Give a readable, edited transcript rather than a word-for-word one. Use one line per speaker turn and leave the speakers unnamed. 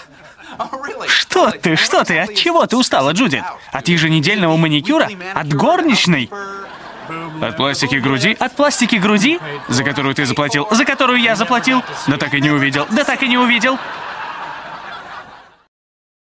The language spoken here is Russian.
Что ты? От чего ты устала, Джудит? От еженедельного маникюра? От горничной? От пластики груди? От пластики груди? За которую ты заплатил? За которую я заплатил? Да так и не увидел.